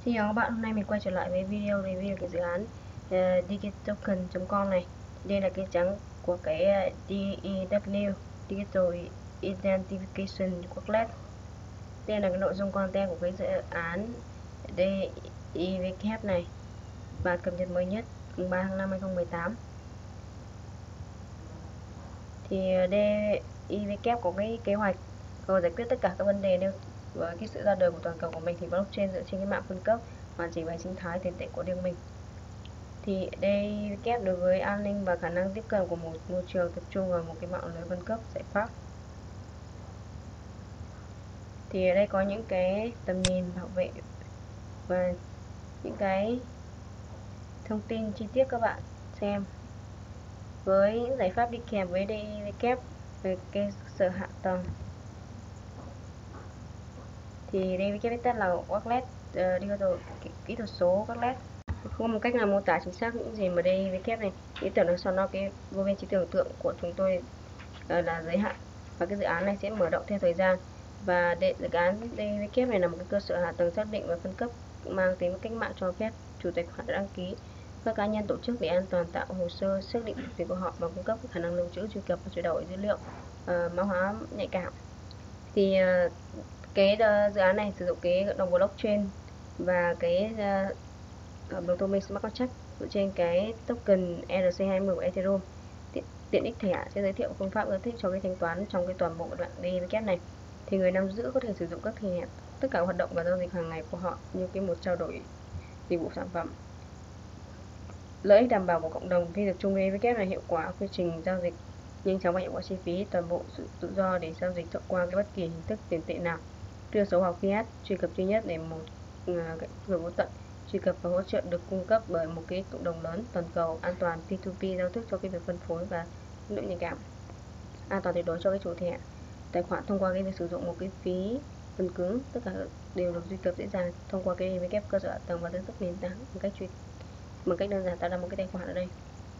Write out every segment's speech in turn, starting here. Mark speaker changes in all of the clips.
Speaker 1: Xin chào các bạn, hôm nay mình quay trở lại với video review cái dự án digitoken.com này. Đây là cái trang của cái DEW Digital Identification Wallet. Đây là cái nội dung content của cái dự án DEW này, và cập nhật mới nhất mùng 3 tháng 5 2018. Thì DEW có cái kế hoạch giải quyết tất cả các vấn đề nêu với cái sự ra đời của toàn cầu của mình, thì blockchain dựa trên cái mạng phân cấp hoàn chỉnh và sinh thái tiền tệ của riêng mình. Thì đây kép đối với an ninh và khả năng tiếp cận của một môi trường tập trung vào một cái mạng lưới phân cấp giải pháp. Thì ở đây có những cái tầm nhìn bảo vệ và những cái thông tin chi tiết các bạn xem. Với những giải pháp đi kèm với DEW về cơ sở hạ tầng, thì DEW viết tắt là Wallet Digital, kỹ thuật số Wallet. Không có một cách nào mô tả chính xác những gì mà DEW này. Ý tưởng đằng sau nó cái vô biên trí tưởng tượng của chúng tôi là giới hạn, và cái dự án này sẽ mở rộng theo thời gian. Và dự án DEW này là một cái cơ sở hạ tầng xác định và phân cấp mang tính cách mạng, cho phép chủ tài khoản đăng ký các cá nhân tổ chức để an toàn tạo hồ sơ xác định tiền của họ và cung cấp khả năng lưu trữ, truy cập và chuyển đổi dữ liệu mã hóa nhạy cảm. Thì cái dự án này sử dụng cái đồng blockchain và cái Ptolemaic Smart Contract dựa trên cái token ERC20 của Ethereum. Tiện ích thẻ sẽ giới thiệu phương pháp giải thích cho cái thanh toán trong cái toàn bộ đoạn DEW này. Thì người nắm giữ có thể sử dụng các thẻ tất cả hoạt động và giao dịch hàng ngày của họ như cái một trao đổi dịch vụ sản phẩm. Lợi ích đảm bảo của cộng đồng khi tập trung DEW là hiệu quả quy trình giao dịch nhanh chóng và hiệu quả chi phí, toàn bộ sự tự do để giao dịch qua cái bất kỳ hình thức tiền tệ nào, đưa số hoặc fiat, truy cập duy nhất để một người vô tận, truy cập và hỗ trợ được cung cấp bởi một cái cộng đồng lớn toàn cầu, an toàn, P2P giao thức cho cái việc phân phối và dữ liệu nhạy cảm, an toàn tuyệt đối cho cái chủ thẻ tài khoản thông qua cái việc sử dụng một cái phí phần cứng. Tất cả đều được truy cập dễ dàng thông qua cái DEW cơ sở hạ tầng và tương thức nền tảng bằng cách đơn giản tạo ra một cái tài khoản ở đây.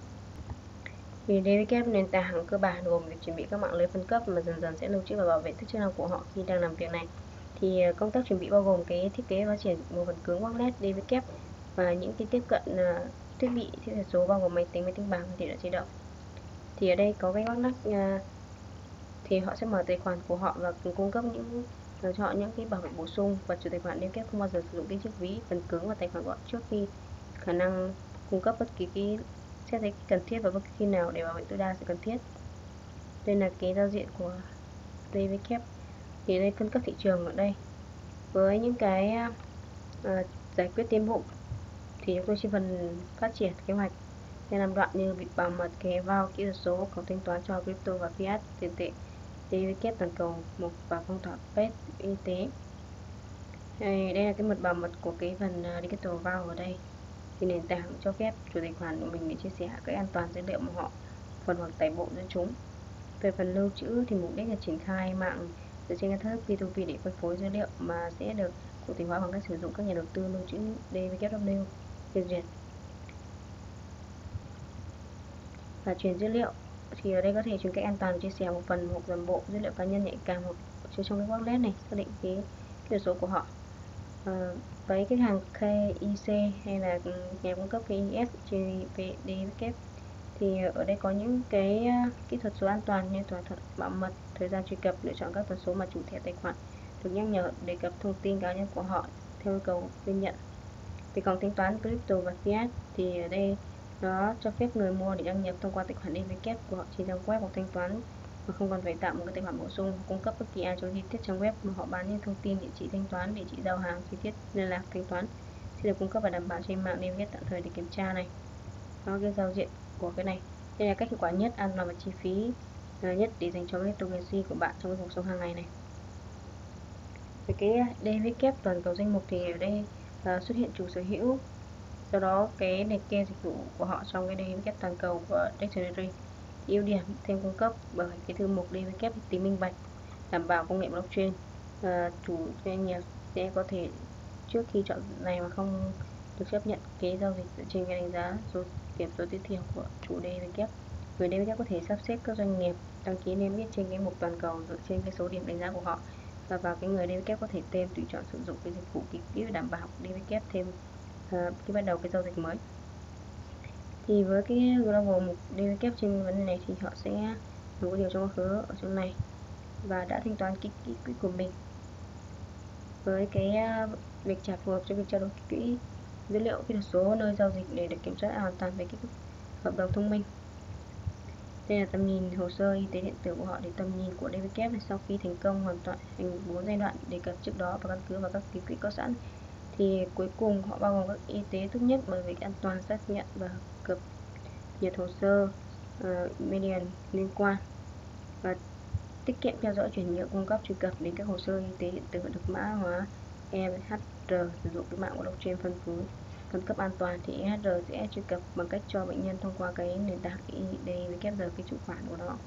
Speaker 1: Vì DEW nền tảng cơ bản gồm việc chuẩn bị các mạng lưới phân cấp mà dần dần sẽ lưu trữ và bảo vệ chức năng của họ khi đang làm việc này. Thì công tác chuẩn bị bao gồm cái thiết kế phát triển bộ phận cứng wallet DEW và những cái tiếp cận thiết bị số bao gồm máy tính bảng và điện thoại di động. Thì ở đây có cái wallet thì họ sẽ mở tài khoản của họ và cung cấp cho họ những cái bảo vệ bổ sung, và chủ tài khoản DEW không bao giờ sử dụng cái chiếc ví phần cứng và tài khoản gọn trước khi khả năng cung cấp bất kỳ cái xét thấy cần thiết và bất kỳ khi nào để bảo vệ tối đa sự cần thiết. Đây là cái giao diện của DEW. Thì đây phân cấp thị trường ở đây với những cái giải quyết tiến bộ, thì chúng tôi chỉ phần phát triển kế hoạch theo 5 đoạn như bị bảo mật, kẻ vào, kỹ thuật số, cổng thanh toán cho crypto và fiat tiền tệ, DEW toàn cầu, mục và phong tỏa pet y tế. Đây là cái mật bảo mật của cái phần digital vào ở đây. Thì nền tảng cho phép chủ tài khoản của mình để chia sẻ cái an toàn dữ liệu mà họ phần hoặc tải bộ giữa chúng. Về phần lưu trữ thì mục đích là triển khai mạng dựa trên các thức P2P để phân phối dữ liệu mà sẽ được cụ thể hóa bằng cách sử dụng các nhà đầu tư lưu trữ DEW phê duyệt. Và truyền dữ liệu thì ở đây có thể truyền cách an toàn, chia sẻ một phần hoặc toàn bộ dữ liệu cá nhân nhạy cảm hoặc chứa trong cái wallet này, xác định cái kỹ số của họ. Với khách hàng KIC hay là nhà cung cấp KIS trên DEW thì ở đây có những cái kỹ thuật số an toàn như thỏa thuận bảo mật, thời gian truy cập, lựa chọn các tần số mà chủ thẻ tài khoản được nhắc nhở đề cập thông tin cá nhân của họ theo yêu cầu biên nhận. Về cổng thanh toán crypto và fiat thì ở đây nó cho phép người mua để đăng nhập thông qua tài khoản DEW của họ trên trang web hoặc thanh toán mà không cần phải tạo một cái tài khoản bổ sung hoặc cung cấp bất kỳ ai cho chi tiết trang web mà họ bán, như thông tin địa chỉ thanh toán, địa chỉ giao hàng, chi tiết liên lạc thanh toán sẽ được cung cấp và đảm bảo trên mạng DEW tạm thời để kiểm tra này. Đó, cái giao diện của cái này. Đây là cách hiệu quả nhất, an toàn và chi phí nhất để dành cho cryptocurrency của bạn trong cái cuộc sống hàng ngày này. Về cái DEW toàn cầu danh mục thì ở đây xuất hiện chủ sở hữu, sau đó cái liệt kê dịch vụ của họ trong cái DEW toàn cầu của Dictionary. Ưu điểm thêm cung cấp bởi cái thư mục DEW tính minh bạch, đảm bảo công nghệ blockchain. Chủ doanh nghiệp sẽ có thể trước khi chọn này mà không được chấp nhận cái giao dịch dựa trên cái đánh giá số điểm số tối thiểu của chủ DEW. Người DEW có thể sắp xếp các doanh nghiệp đăng ký niêm yết trên cái mục toàn cầu dựa trên cái số điểm đánh giá của họ và vào cái người DVK có thể thêm tùy chọn sử dụng cái dịch vụ ký quỹ và đảm bảo DVK thêm khi bắt đầu cái giao dịch mới. Thì với cái global mục DVK trên vấn đề này thì họ sẽ làm cái điều trong quá khứ ở chỗ này và đã thanh toán cái ký quỹ của mình với cái việc trả phù hợp cho việc trao đổi ký quỹ dữ liệu kỹ thuật số nơi giao dịch để được kiểm soát hoàn toàn về cái hợp đồng thông minh. Đây là tầm nhìn hồ sơ y tế điện tử của họ. Để tầm nhìn của DVK này sau khi thành công hoàn toàn hành 4 giai đoạn đề cập trước đó và căn cứ vào các ký quỹ có sẵn thì cuối cùng họ bao gồm các y tế tốt nhất bởi việc an toàn, xác nhận và cập nhật hồ sơ median liên quan và tiết kiệm theo dõi chuyển nhượng cung cấp truy cập đến các hồ sơ y tế điện tử được mã hóa EHR sử dụng cái mạng blockchain phân phối phân cấp an toàn. Thì EHR sẽ truy cập bằng cách cho bệnh nhân thông qua cái nền tảng DVKR, cái chủ khoản của nó.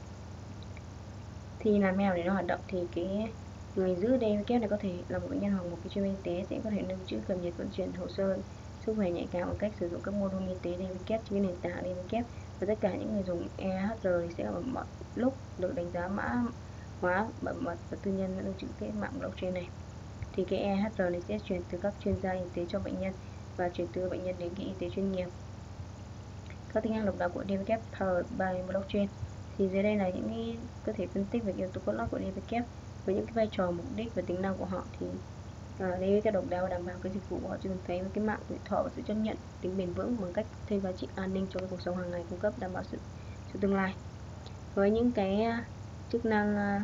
Speaker 1: Thì làm nào để nó hoạt động thì cái người giữ DVK này có thể là một bệnh nhân hoặc một cái chuyên viên y tế sẽ có thể lưu trữ, cập nhật, vận chuyển hồ sơ sức khỏe nhạy cảm bằng cách sử dụng các module y tế DVK trên cái nền tảng DVK, và tất cả những người dùng EHR thì sẽ ở mọi lúc được đánh giá mã hóa bảo mật và tư nhân lưu trữ cái mạng blockchain này. Thì cái EHR này sẽ chuyển từ các chuyên gia y tế cho bệnh nhân và chuyển từ bệnh nhân đến cái y tế chuyên nghiệp. Các tính năng độc đáo của DVK powered by blockchain. Thì dưới đây là những cái có thể phân tích về yếu tố cốt lõi của DVK với những cái vai trò, mục đích và tính năng của họ. Thì DVK độc đáo đảm bảo cái dịch vụ của họ chưa từng thấy với cái mạng tuổi thọ và sự chấp nhận tính bền vững bằng cách thêm giá trị an ninh cho cái cuộc sống hàng ngày, cung cấp đảm bảo sự tương lai với những cái chức năng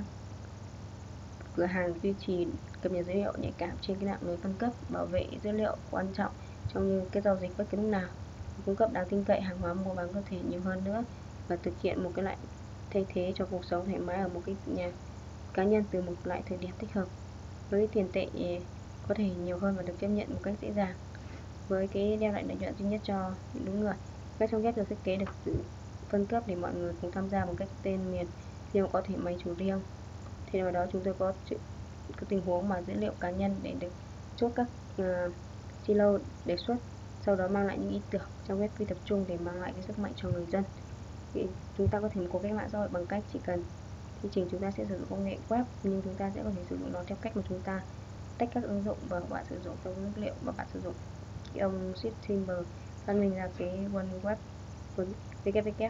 Speaker 1: cửa hàng duy trì cập nhật dữ liệu nhạy cảm trên cái mạng lưới phân cấp, bảo vệ dữ liệu quan trọng trong như cái giao dịch bất cứ lúc nào, cung cấp đáng tin cậy hàng hóa mua bán có thể nhiều hơn nữa và thực hiện một cái lại thay thế cho cuộc sống thoải mái ở một cái nhà cá nhân từ một lại thời điểm thích hợp với tiền tệ có thể nhiều hơn và được chấp nhận một cách dễ dàng với cái đem lại lợi nhuận duy nhất cho những đúng người. Các trong ghép được thiết kế được tự phân cấp để mọi người cùng tham gia một cách tên miền riêng, có thể máy chủ riêng. Thì vào đó chúng tôi có tình huống mà dữ liệu cá nhân để được chốt các silo đề xuất, sau đó mang lại những ý tưởng trong web phi tập trung để mang lại cái sức mạnh cho người dân. Thì chúng ta có thể có cách mạng xã hội bằng cách chỉ cần thị trường chúng ta sẽ sử dụng công nghệ web, nhưng chúng ta sẽ có thể sử dụng nó theo cách mà chúng ta tách các ứng dụng và bạn sử dụng trong dữ liệu và bạn sử dụng cái ông Sid Timber phát minh ra cái One Web với WWW.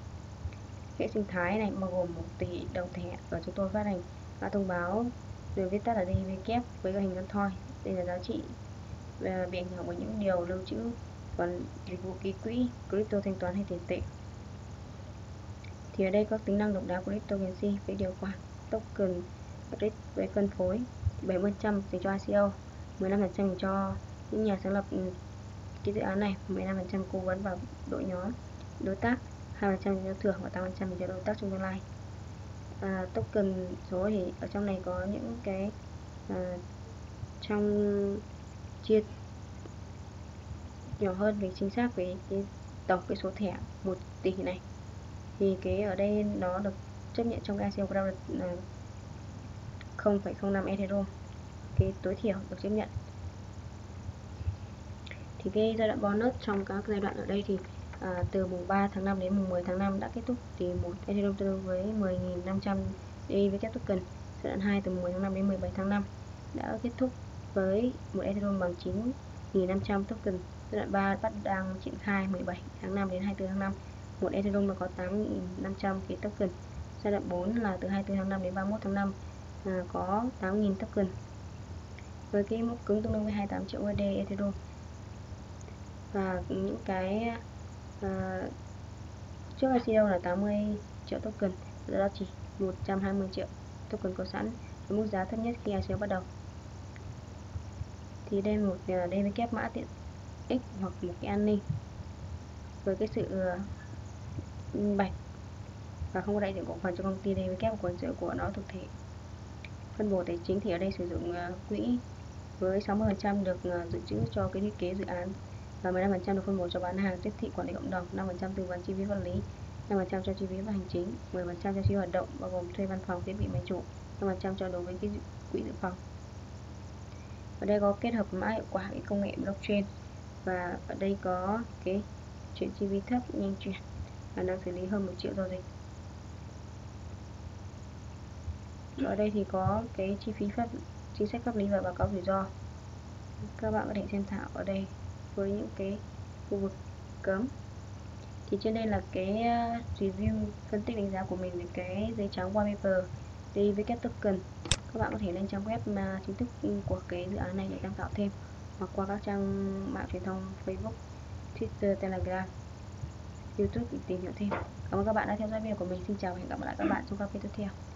Speaker 1: Hệ sinh thái này bao gồm 1 tỷ đầu thẻ và chúng tôi phát hành các thông báo được viết tắt là DVK với các hình con thoi. Đây là giá trị bị ảnh hưởng bởi những điều lưu trữ, còn dịch vụ ký quỹ, crypto thanh toán hay tiền tệ. Thì ở đây có tính năng độc đáo của cryptocurrency với điều khoản token với phân phối 70% dành cho ICO, 15% dành cho những nhà sáng lập cái dự án này, 15% cố vấn và đội nhóm đối tác, 2% dành cho thưởng và 8% dành cho đối tác trong tương lai. Token số thì ở trong này có những cái trong chia nhỏ hơn về chính xác về cái tổng cái số thẻ 1 tỷ này. Thì cái ở đây nó được chấp nhận trong cái ICO crowd là 0,05 Ethereum, cái tối thiểu được chấp nhận. Thì cái giai đoạn bonus trong các giai đoạn ở đây thì từ mùng 3 tháng 5 đến mùng 10 tháng 5 đã kết thúc, thì 1 Ethereum tương đương với 10.500 DVK token. Giai đoạn 2 từ mùng 10 tháng 5 đến 17 tháng 5 đã kết thúc với 1 Ethereum bằng 9.500 token. Giai đoạn 3 đang triển khai 17 tháng 5 đến 24 tháng 5, 1 Ethereum là có 8.500 cái token. Giai đoạn 4 là từ 24 tháng 5 đến 31 tháng 5 có 8.000 token với cái mức cứng tương đương với 28 triệu USD Ethereum. Và những cái trước ICO là 80 triệu token, giờ đó chỉ 120 triệu token có sẵn, với mức giá thấp nhất khi ICO bắt đầu. Thì đây một DVK mã tiện ích hoặc một cái an ninh với cái sự minh bạch và không có đại diện cổ phần cho công ty DVK, quyền sở của nó thực thể. Phân bổ tài chính thì ở đây sử dụng quỹ với 60% được dự trữ cho cái thiết kế dự án và 15% được phân bổ cho bán hàng, tiếp thị, quản lý cộng đồng, 5% tư vấn chi phí pháp lý, 5% cho chi phí và hành chính, 10% cho chi phí hoạt động bao gồm thuê văn phòng, thiết bị, máy chủ, 5% cho đối với cái quỹ dự phòng. Ở đây có kết hợp mã hiệu quả với công nghệ blockchain, và ở đây có cái chuyển chi phí thấp, nhanh chuyển, khả năng xử lý hơn 1 triệu giao dịch. Ở đây thì có cái chính sách pháp lý và báo cáo rủi ro. Các bạn có thể xem thảo ở đây với những cái khu vực cấm. Thì trên đây là cái review phân tích đánh giá của mình về cái giấy trắng white paper DVK token. Các bạn có thể lên trang web chính thức của cái dự án này để tham khảo thêm, hoặc qua các trang mạng truyền thông Facebook, Twitter, Telegram, YouTube để tìm hiểu thêm. Cảm ơn các bạn đã theo dõi video của mình. Xin chào và hẹn gặp lại các bạn trong các video tiếp theo.